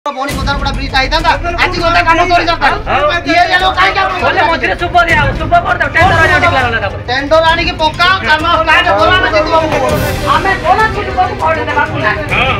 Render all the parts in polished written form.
बोनी कोतार बड़ा ब्रिज आई था आज गोटा काम तोरी दरकार ये जे लोग काई क्या बोले मझरे सुपर दिया सुपर कर दो टेंडर आनी डिक्लेयर होला तापर टेंडर आनी की पक्का काम स्टार्ट होला ना जितबा हमें कोना छुटी को कोड देबा कुना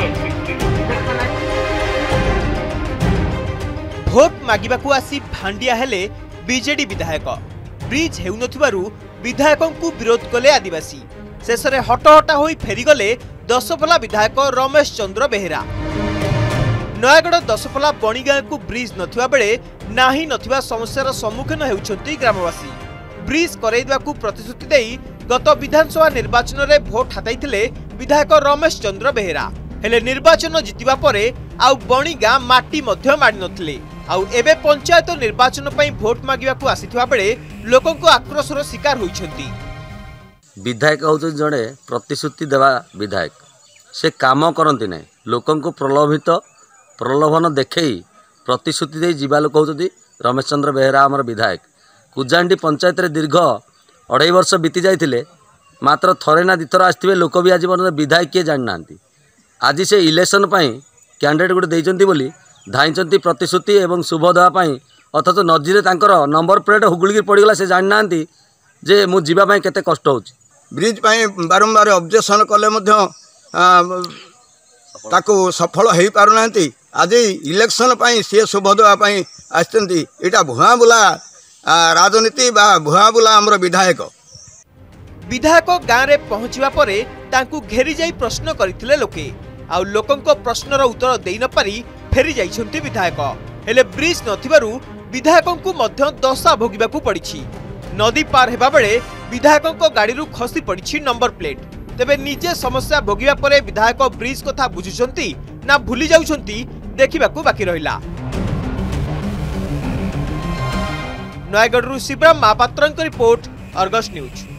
भोट मागिबाकू आसी भांडिया हेले बीजेडी विधायक ब्रिज हेउ नथिबारु विधायकंकु विरोध कले आदिवासी शेषरे हटहटा होई फेरीगले दशपल्ला विधायक रमेश चंद्र बेहेरा नयागढ़ दशपल्ला बणीगाँ को ब्रिज नथिबा बेले नाही नथिबा समस्यार सम्मुखीन हेउछंती ग्रामवासी ब्रिज करैदवाकू प्रतिश्रुति देई गत विधानसभा निर्वाचन रे भोट हाताइथिले विधायक रमेश चंद्र बेहेरा हेले निर्वाचन जितिबा परे आउ बणीगाँ माटी मध्य माडी नथिले आउ एबे पंचायत निर्वाचन पई भोट मागिबाकू आसिथिबा बेले लोकंको आक्रोशर शिकार होइछंती। विधायक हौ जड़े प्रतिश्रुति देवा विधायक से काम करती ना लोक प्रलोभन देखे प्रतिश्रुति दे जीवा लोक होती रमेश चंद्र बेहेरा आमर विधायक कुजांडी पंचायत रे दीर्घ 2.5 वर्ष बीती जाइए मात्र थरे ना दिथर आसवे लोक भी आज विधायक किए जानी ना आज से इलेक्शन कैंडिडेट गोटे देइचंती बोली धाइंचंती प्रतिश्रुति एवं शुभ देवाई अथच नजीरे तांकर नंबर प्लेट हुगुड़ी पड़गला से जानी ना जे मु जीवाई केते कष्ट होची ब्रिज बारंबार ऑब्जेक्शन कले ताको सफल हो पारना आज इलेक्शन सी शुभ देवाई आटा भुआ बुला राजनीति भुआ बुला आमर विधायक गाँव में पहुंचवा परे तांकु घेरी जाई प्रश्न करथिले लोके आउ लोकंको प्रश्नर उत्तर देई न पारी फेरी जाइछंती विधायक हेले ब्रिज नथिबारु विधायकंकु मध्य दशा भोगिबाकू पड़िछि नदी पार हेबा बेले विधायकंको गाड़ी रु खसी पड़िछि नंबर प्लेट तेबे निजे समस्या भोगिबा परे विधायक ब्रिज कथा बुझुछंती ना भूली जाउछंती देखिबाकू बाकी रहिला। नयागढ़ शिवराम महापात्रंक रिपोर्ट अर्गस न्यूज।